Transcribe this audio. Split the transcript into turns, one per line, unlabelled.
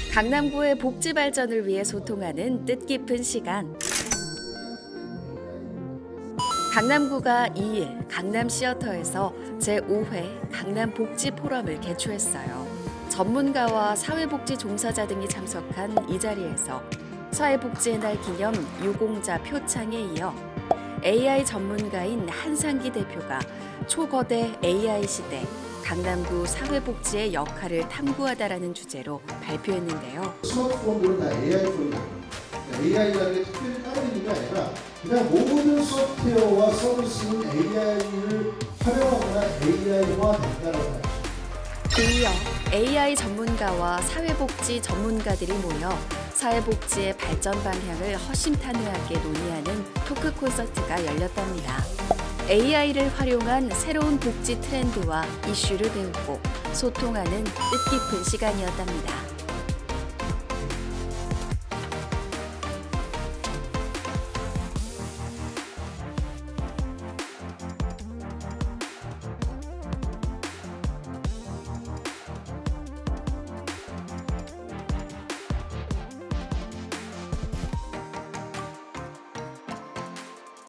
강남구의 복지 발전을 위해 소통하는 뜻깊은 시간. 강남구가 2일 강남시어터에서 제5회 강남복지포럼을 개최했어요. 전문가와 사회복지 종사자 등이 참석한 이 자리에서 사회복지의 날 기념 유공자 표창에 이어 AI 전문가인 한상기 대표가 초거대 AI 시대 강남구 사회복지의 역할을 탐구하다라는 주제로 발표했는데요.
스마트폰들은 다 AI 폰이다. AI라는 게 특별히 다른 의미가 아니라 그냥 모든 소프트웨어와 서비스는 AI를 활용하거나 AI화 된다라고 합니다.
이어 AI 전문가와 사회복지 전문가들이 모여 사회복지의 발전 방향을 허심탄회하게 논의하는 토크 콘서트가 열렸답니다. AI를 활용한 새로운 복지 트렌드와 이슈를 배우고 소통하는 뜻깊은 시간이었답니다.